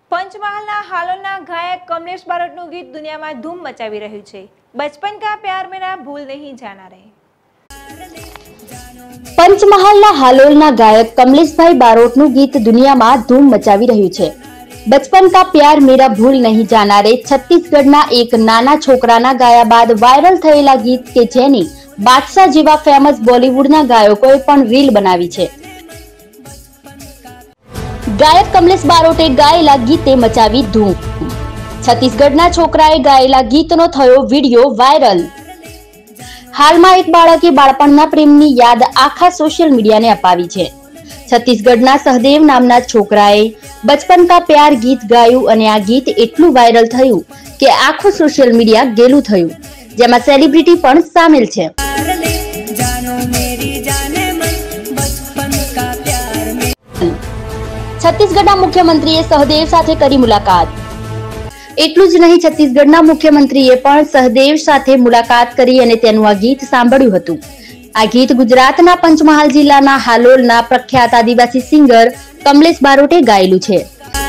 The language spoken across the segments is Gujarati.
પંચમહાલના હાલોલના ગાયક કમલેશ બારોટનું ગીત દુનિયામાં ધૂમ મચાવી રહ્યું છે। બચપન કા પ્યાર મેરા ભૂલ નહીં જાના રે। પંચમહાલના હાલોલના ગાયક કમલેશભાઈ બારોટનું ગીત દુનિયામાં ધૂમ મચાવી રહ્યું છે। બચપન કા પ્યાર મેરા ભૂલ નહીં જાના રે છત્તીસગઢના એક નાના છોકરાના ગાયા બાદ વાયરલ થયેલા ગીત કે જેની બાદશાહ જેવા ફેમસ બોલિવૂડના ગાયકોએ પણ રીલ બનાવી છે। ગાયક કમલેશ બારોટે ગાયેલા ગીતે મચાવી ધૂમ। છત્તીસગઢના છોકરાએ ગાયેલા ગીતનો થયો વિડીયો વાયરલ। હાલમાં એક બાળકે બાળપણના પ્રેમની યાદ આખા સોશિયલ મીડિયાને અપાવી છે। છત્તીસગઢના સહદેવ નામના છોકરાએ બચપન કા પ્યાર ગીત ગાયું અને આ ગીત એટલું વાયરલ થયું કે આખું સોશિયલ મીડિયા ગેલું થયું, જેમાં સેલિબ્રિટી પણ સામેલ છે। છત્તીસગઢના મુખ્યમંત્રીએ સહદેવ સાથે કરી મુલાકાત। એટલું જ નહીં, છત્તીસગઢના મુખ્યમંત્રીએ પણ સહદેવ સાથે મુલાકાત કરી અને તેનું આ ગીત સાંભળ્યું હતું। આ ગીત ગુજરાતના પંચમહાલ જિલ્લાના હાલોલના પ્રખ્યાત આદિવાસી સિંગર કમલેશ બારોટે ગાયેલું છે।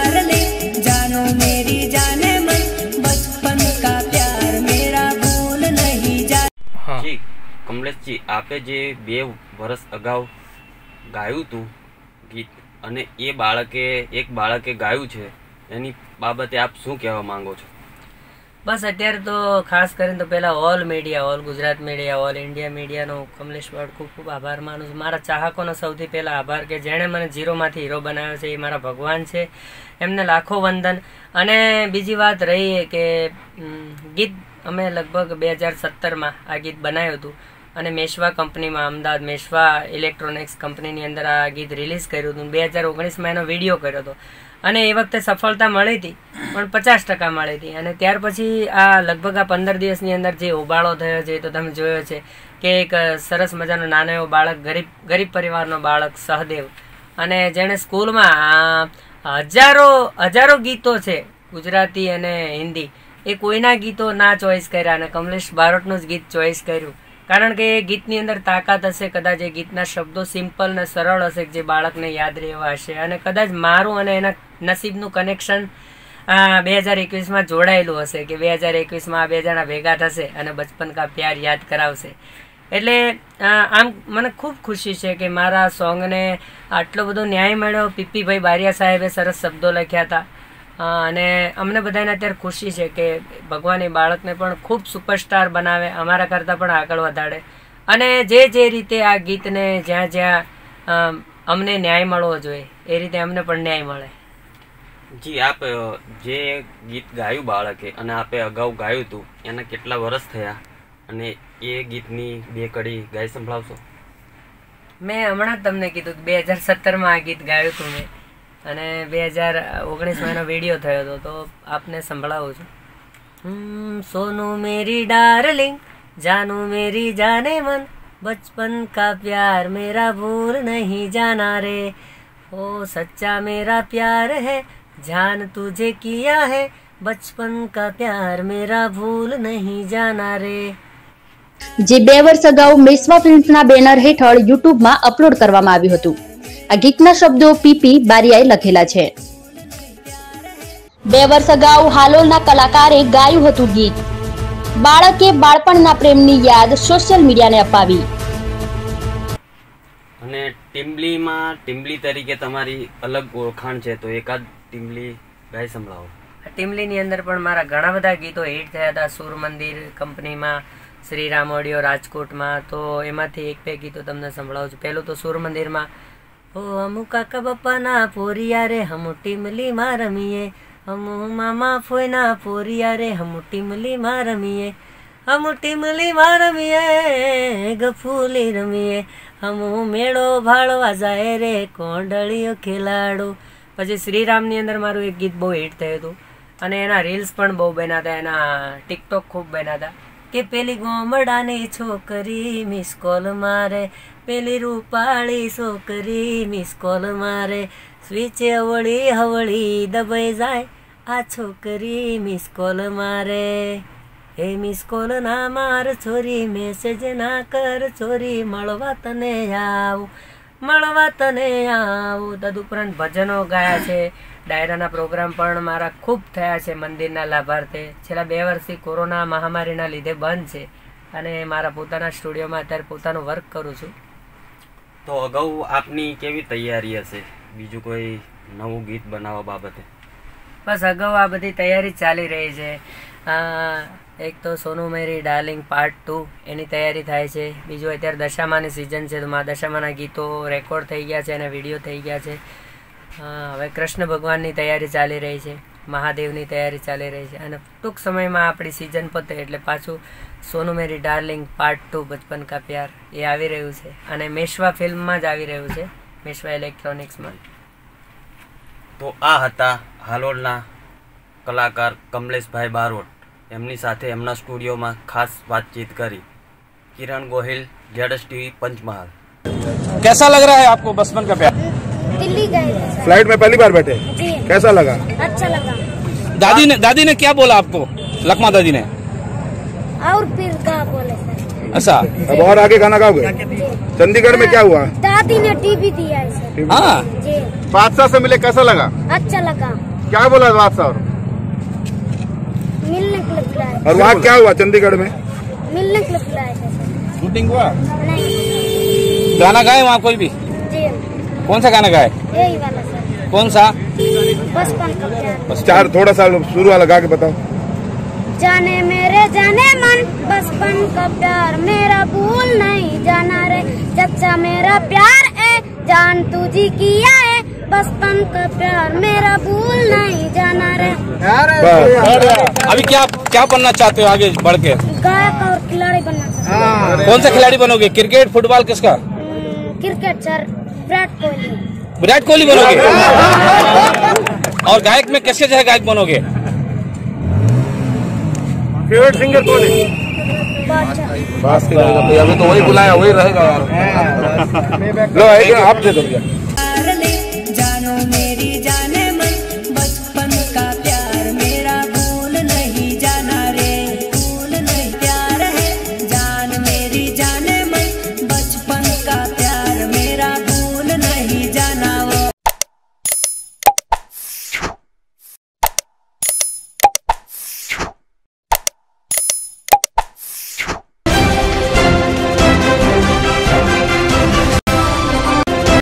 જી કમલેશજી, આપે જે 2 વર્ષ અગાઉ ગાયું હતું ગીત અને એક બાળકે ગાયું છે, એની બાબતે આપ શું કહેવા માંગો છો? બસ અત્યારે તો ખાસ કરીને તો પહેલા all media, all Gujarat media, all India મીડિયાનો કમલેશ બારોટ ખૂબ ખૂબ આભાર માનું છું। મારા ચાહકોનો સૌથી પહેલા આભાર કે જેણે મને ઝીરોમાંથી હીરો બનાવ્યો છે, એ મારા ભગવાન છે, એમને લાખો વંદન। અને બીજી વાત રહી કે ગીત અમે લગભગ 2017માં આ ગીત બનાવ્યું હતું અને મેશવા કંપનીમાં, અમદાવાદ મેશવા ઇલેક્ટ્રોનિક્સ કંપનીની અંદર આ ગીત રિલીઝ કર્યું હતું। 2019માં એનો વિડીયો કર્યો હતો અને એ વખતે સફળતા મળી હતી પણ 50% મળી હતી। અને ત્યાર પછી આ લગભગ આ 15 દિવસની અંદર જે ઉબાળો થયો છે તો તમે જોયો છે કે એક સરસ મજાનો નાનો એવો બાળક, ગરીબ પરિવારનો બાળક સહદેવ, અને જેણે સ્કૂલમાં હજારો ગીતો છે ગુજરાતી અને હિન્દી, એ કોઈના ગીતો ના ચોઈસ કર્યા અને કમલેશ બારોટનું જ ગીત ચોઈસ કર્યું, કારણ કે એ ગીતની અંદર તાકાત હશે, કદાચ એ ગીતના શબ્દો સિમ્પલ ને સરળ હશે જે બાળકને યાદ રહેવા હશે, અને કદાચ મારું અને એના નસીબનું કનેક્શન 2021માં જોડાયેલું હશે કે 2021માં આ 2 જણા ભેગા થશે અને બચપન કા પ્યાર યાદ કરાવશે। એટલે આમ મને ખૂબ ખુશી છે કે મારા સોંગને આટલો બધો ન્યાય મળ્યો। પીપીભાઈ બારિયા સાહેબે સરસ શબ્દો લખ્યા હતા અને અમને બધાને અત્યારે ખુશી છે કે ભગવાન એ બાળકને પણ ખૂબ સુપરસ્ટાર બનાવે, અમારા કરતાં પણ આગળ વધારે, અને જે રીતે આ ગીતને જ્યાં અમને ન્યાય મળવો જોઈએ એ રીતે અમને પણ ન્યાય મળે। જી, આપ જે ગીત ગાયું બાળકે અને આપે અગાઉ ગાયું હતું એના કેટલા વર્ષ થયા અને એ ગીતની 2 કડી ગાઈ સંભળાવશો? મેં હમણાં જ તમને કીધું 2017માં આ ગીત ગાયું હતું મેં, અને 2019માં એનો વિડીયો થયો હતો, તો આપને સંભળાવું છું। સોનू मेरी डार्लिंग, जानू मेरी जाने मन, बचपन का प्यार मेरा भूल नहीं जाना रे, ओ सच्चा मेरा प्यार है जान तुझे किया है, बचपन का प्यार मेरा भूल नहीं जाना रे। જે 2 વર્ષ અગાઉ મેશવા ફિલ્મ્સના બેનર હેઠળ યુટ્યુબમાં અપલોડ કરવામાં આવ્યું હતું। આ ગીતના શબ્દો પીપી બારિયાએ લખેલા છે। 2 વર્ષ અગાઉ હાલોલના કલાકારે ગાયું હતું ગીત। બાળકે બાળપણના પ્રેમની યાદ સોશિયલ મીડિયાને અપાવી। અને ટીમલી તરીકે તમારી અલગ ઓળખાણ છે, તો એકાદ ટીમલી ગાઈ સંભળાવો। ટીમલીની અંદર પણ મારા ઘણા બધા ગીતો હિટ થયા હતા। સુર મંદિર કંપનીમાં, શ્રીરામ ઓડિયો રાજકોટમાં, તો એમાંથી 1-2 ગીતો તમને સંભળાવું છું। પહેલું તો સુર મંદિરમાં, ઓ અમુ કાકા બપ્પાના પોરિયા રે હમ ટીમલી માં રમીએ, અમુ મામા ફોઈના પોરિયા રે હમ ટીમલી માં રમીએ, હમ ટીમલી માં રમીએ, ગફૂલી રમીએ, હમ મેળો ભાળવા જાય રે કોંડળીઓ ખેલાડો। પછી શ્રીરામની અંદર મારું એક ગીત બહુ હિટ થયું હતું અને એના રીલ્સ પણ બહુ બન્યા હતા, એના ટિકટોક ખૂબ બન્યા હતા કે પેલી ગોમડાની છોકરી મિસ કોલ મારે, પેલી રૂપાળી છોકરી મિસ કોલ મારે, સ્વીચે હવળી દબાઈ જાય આ છોકરી મિસ કોલ મારે, હે મિસ કોલ ના માર છોરી, મેસેજ ના કર છોરી, મળવા તને આવું, તદુપરાંત ભજનો ગાયા છે, ડાયરાના પ્રોગ્રામ પણ મારા ખૂબ થયા છે મંદિરના લાભાર્થે. છેલ્લા 2 વર્ષથી કોરોના મહામારીના લીધે બંધ છે અને મારા પોતાના સ્ટુડિયોમાં અત્યારે પોતાનું વર્ક કરું છું. તો અગાઉ આપની કેવી તૈયારી હશે બીજું કોઈ નવું ગીત બનાવવા બાબતે? બસ અગાઉ આ બધી તૈયારી ચાલી રહી છે. એક તો સોનુ મેરી ડાર્લિંગ પાર્ટ 2 એની તૈયારી થાય છે. બીજું અત્યારે દશામાની સિઝન છે તો મા દશામાના ગીતો રેકોર્ડ થઈ ગયા છે અને વિડીયો થઈ ગયા છે. હવે કૃષ્ણ ભગવાનની તૈયારી ચાલી રહી છે, મહાદેવની તૈયારી ચાલી રહી છે અને ટૂંક સમયમાં આપણી સિઝન પતે એટલે પાછું સોનુ મેરી ડાર્લિંગ પાર્ટ 2 બચપન કા પ્યાર એ આવી રહ્યું છે અને મેશવા ફિલ્મમાં જ આવી રહ્યું છે, મેશવા ઇલેક્ટ્રોનિક્સમાં. તો આ હતા હાલોલના કલાકાર કમલેશભાઈ બારોટ. એમની સાથે એમના સ્ટુડિયોમાં ખાસ વાતચીત કરી. Kiran Gohil, ZS TV, Panchmahal. कैसा लग रहा है आपको बचपन का प्यार? दिल्ली गए थे सर। फ्लाइट में पहली बार बैठे? जी। कैसा लगा? अच्छा लगा। दादी ने क्या बोला आपको? लकमा दादी ने? और फिर क्या बोले सर? अच्छा, अब और आगे गाना गाओगे? चंडीगढ़ में क्या हुआ? दादी ने टीवी दिया है सर। हाँ, जी। बादशाह से मिले, कैसा लगा? अच्छा लगा। क्या बोला बादशाह? और मिलने के लिए बुलाया। और वहाँ क्या हुआ चंडीगढ़ में? मिलने के लिए बुलाया था सर। शूटिंग हुआ? नहीं। गाना गाए वहाँ कोई भी? जी। कौन सा गाना गाए? यही वाला सर। कौन सा? बचपन का प्यार। बस चार थोड़ा सा शुरू वाला गा के बताओ। जाने मेरे जाने मन बचपन का प्यार मेरा भूल नहीं जाना रे, चचा मेरा प्यार है जान तुझी किया है, बचपन का प्यार मेरा भूल नहीं जाना रे। अभी क्या बनना चाहते हो आगे बढ़ के? गायक और खिलाड़ी बनना चाहता हूं। कौन सा खिलाड़ी बनोगे? क्रिकेट, फुटबॉल, किसका? Cricket sir, Virat Kohli. विराट कोहली बनोगे? और गायक में कैसे जो है गायक बनोगे? फेवरेट सिंगर कौन है? बादशाह। अभी तो वही बुलाया वही रहेगा यार। लो आप दे दो।